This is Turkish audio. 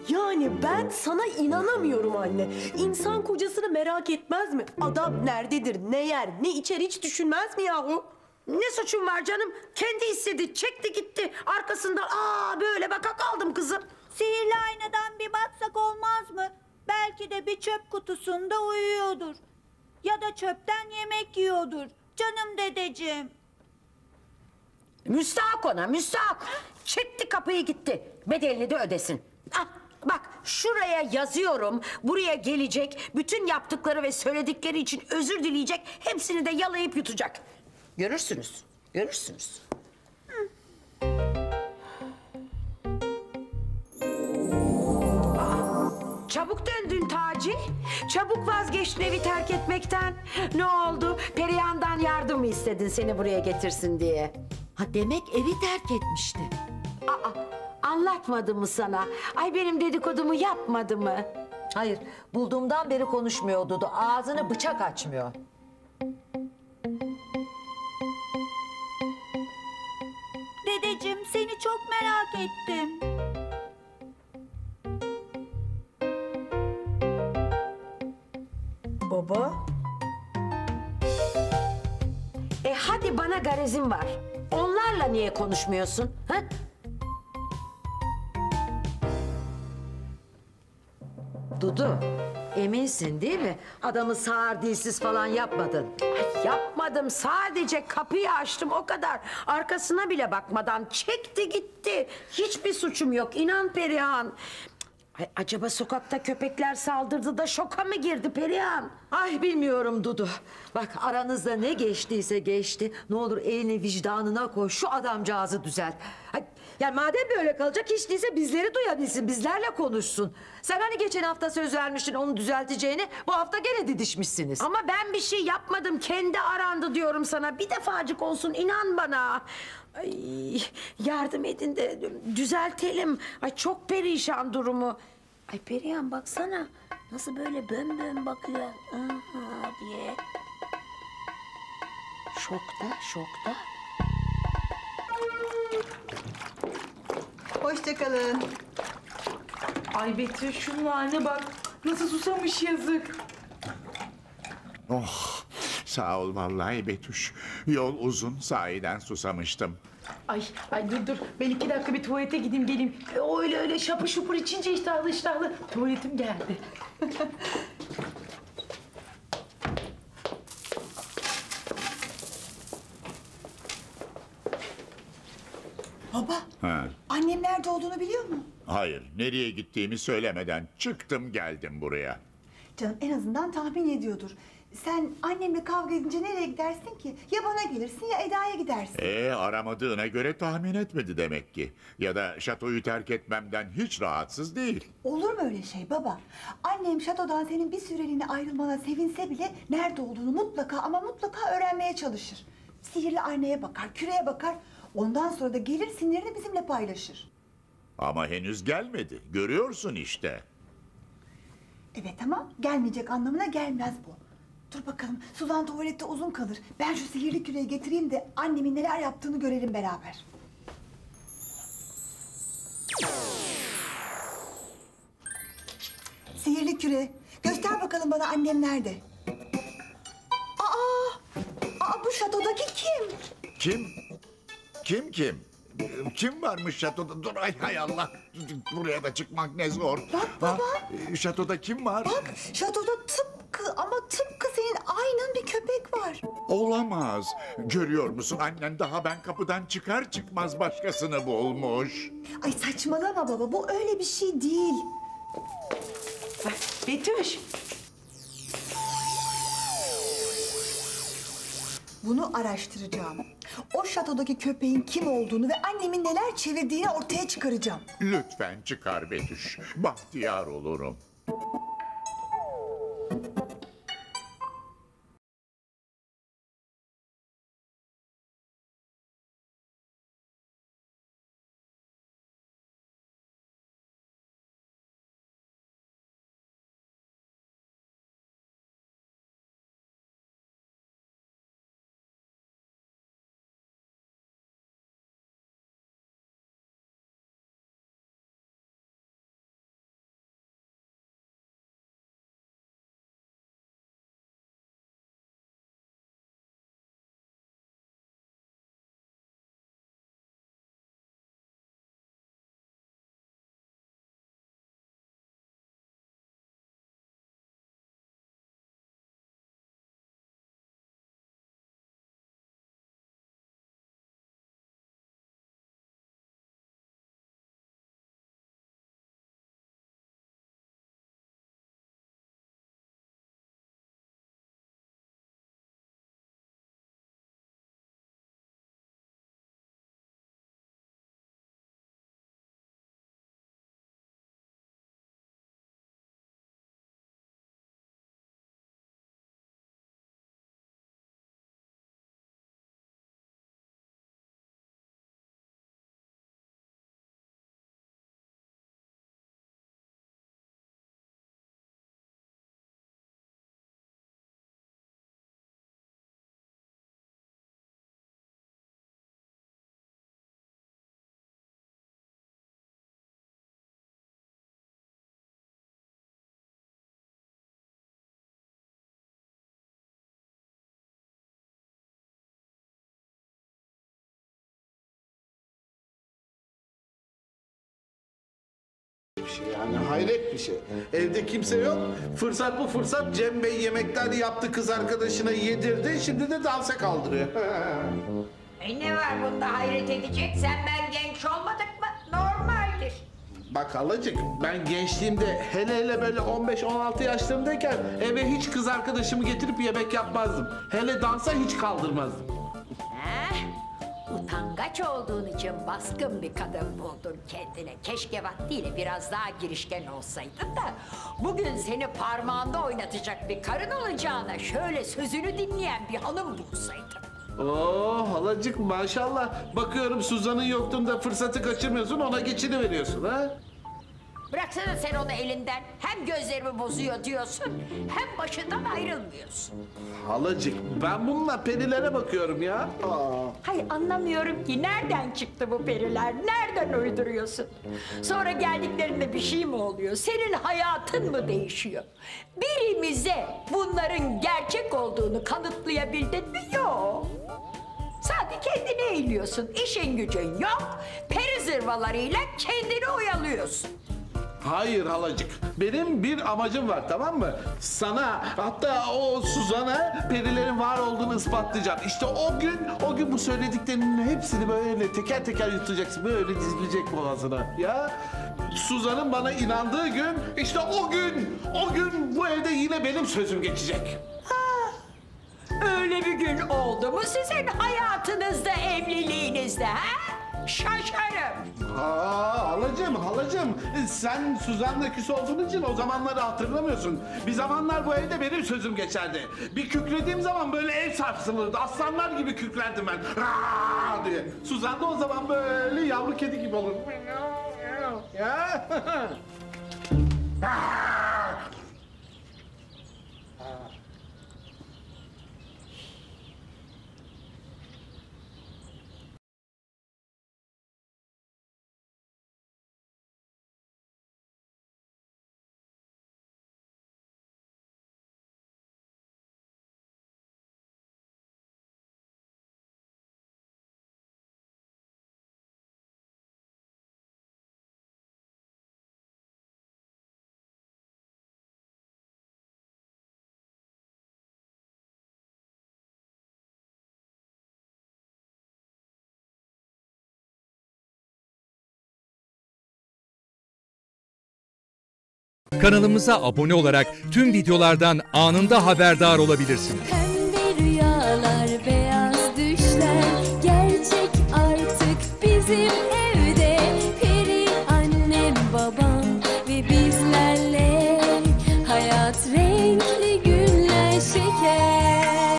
Yani ben sana inanamıyorum anne. İnsan kocasını merak etmez mi? Adam nerededir, ne yer, ne içer hiç düşünmez mi yahu? Ne suçum var canım? Kendi istedi, çekti gitti. Arkasından böyle baka kaldım kızım. Sihirli aynadan bir baksak olmaz mı? Belki de bir çöp kutusunda uyuyordur. Ya da çöpten yemek yiyordur. Canım dedeciğim. Müstahak ona, müstahak. Çekti kapıyı gitti. Bedelini de ödesin. Ah, bak şuraya yazıyorum. Buraya gelecek. Bütün yaptıkları ve söyledikleri için özür dileyecek. Hepsini de yalayıp yutacak. Görürsünüz, görürsünüz. Çabuk döndün Taci. Çabuk vazgeçtin evi terk etmekten. Ne oldu? Perihan'dan yardım mı istedin seni buraya getirsin diye? Ha demek evi terk etmişti. Aa, anlatmadı mı sana? Ay benim dedikodumu yapmadı mı? Hayır, bulduğumdan beri konuşmuyor Dudu. Ağzını bıçak açmıyor. Dedeciğim seni çok merak ettim. Baba? Hadi bana garezin var. Onlarla niye konuşmuyorsun? Ha? Dudu, eminsin değil mi? Adamı sağır dilsiz falan yapmadın. Ay, yapmadım. Sadece kapıyı açtım o kadar. Arkasına bile bakmadan çekti gitti. Hiçbir suçum yok. İnan Perihan. Ay, acaba sokakta köpekler saldırdı da şoka mı girdi Perihan? Ay bilmiyorum Dudu. Bak aranızda ne geçtiyse geçti. Ne olur elini vicdanına koy. Şu adamcağızı düzelt. Ay, yani madem böyle kalacak hiç değilse bizleri duyabilsin. Bizlerle konuşsun. Sen hani geçen hafta söz vermiştin onu düzelteceğini. Bu hafta gene didişmişsiniz. Ama ben bir şey yapmadım. Kendi arandı diyorum sana. Bir defacık olsun inan bana. Ay, yardım edin de düzeltelim. Ay çok perişan durumu. Ay Perihan baksana. Nasıl böyle bön bön bakıyor. Aha diye. Şokta, şokta. Hoşça kalın. Ay Betül şunun haline bak. Nasıl susamış yazık. Oh, sağ ol vallahi Betüş. Yol uzun, sahiden susamıştım. Ay dur. Ben 2 dakika bir tuvalete gideyim geleyim. Öyle şapır şupur içince iştahlı. Tuvaletim geldi. Baba, Ha. annem nerede olduğunu biliyor mu? Hayır, nereye gittiğimi söylemeden çıktım geldim buraya. Canım en azından tahmin ediyordur. Sen annemle kavga edince nereye gidersin ki? Ya bana gelirsin ya Eda'ya gidersin. Aramadığına göre tahmin etmedi demek ki. Ya da şatoyu terk etmemden hiç rahatsız değil. Olur mu öyle şey baba? Annem şatodan senin bir süreliğine ayrılmana sevinse bile nerede olduğunu mutlaka ama mutlaka öğrenmeye çalışır. Sihirli aynaya bakar, küreye bakar. Ondan sonra da gelir sinirini bizimle paylaşır. Ama henüz gelmedi. Görüyorsun işte. Evet ama gelmeyecek anlamına gelmez bu. Dur bakalım Suzan tuvalette uzun kalır. Ben şu sihirli küreyi getireyim de annemin neler yaptığını görelim beraber. Sihirli küre. Göster bakalım bana annem nerede? Aa bu şatodaki kim? Kim? Kim? Kim varmış şatoda? Dur hay Allah. Buraya da çıkmak ne zor. Bak baba. Şatoda kim var? Bak şatoda tıpkı senin aynın bir köpek var. Olamaz. Görüyor musun annen daha ben kapıdan çıkar çıkmaz başkasını bulmuş. Ay saçmalama baba bu öyle bir şey değil. Betüş. Bunu araştıracağım. O şatodaki köpeğin kim olduğunu ve annemin neler çevirdiğini ortaya çıkaracağım. Lütfen çıkar Betüş. Bahtiyar olurum. şey yani, hayret bir şey. Evde kimse yok, fırsat bu fırsat Cem Bey yemekler yaptı, kız arkadaşına yedirdi, şimdi de dansa kaldırıyor. Ne var bunda hayret edecek? Sen ben genç olmadık mı? Normaldir. Bak halacık, ben gençliğimde hele böyle 15-16 yaşlarındayken eve hiç kız arkadaşımı getirip yemek yapmazdım. Hele dansa hiç kaldırmazdım. Utangaç olduğun için baskın bir kadın buldun kendine. Keşke vaktiyle biraz daha girişken olsaydın da bugün seni parmağında oynatacak bir karın olacağına şöyle sözünü dinleyen bir hanım bulsaydın. Oo halacık maşallah. Bakıyorum Suzan'ın yokluğunda fırsatı kaçırmıyorsun, ona geçiniveriyorsun ha. Bıraksana sen onu elinden. Hem gözlerimi bozuyor diyorsun hem başından ayrılmıyorsun. Halacık ben bununla perilere bakıyorum ya. Hay anlamıyorum ki nereden çıktı bu periler? Nereden uyduruyorsun? Sonra geldiklerinde bir şey mi oluyor? Senin hayatın mı değişiyor? Birimize bunların gerçek olduğunu kanıtlayabildin mi? Yok. Sadece kendini eğiliyorsun. İşin gücün yok. Peri zırvalarıyla kendini oyalıyorsun. Hayır halacık. Benim bir amacım var, tamam mı? Sana, hatta o Suzan'a perilerin var olduğunu ispatlayacağım. İşte o gün bu söylediklerinin hepsini böyle teker teker yutacaksın. Böyle dizilecek boğazına. Ya Suzan'ın bana inandığı gün, işte o gün bu evde yine benim sözüm geçecek. Öyle bir gün oldu mu sizin hayatınızda, evliliğinizde ha? Şaşarım. Halacığım, sen Suzan'la küs olduğun için o zamanları hatırlamıyorsun. Bir zamanlar bu evde benim sözüm geçerdi. Bir kükrediğim zaman böyle ev sarsılırdı. Aslanlar gibi küklerdim ben. Raa diye. Suzan da o zaman böyle yavru kedi gibi olur. Ya. Kanalımıza abone olarak tüm videolardan anında haberdar olabilirsiniz.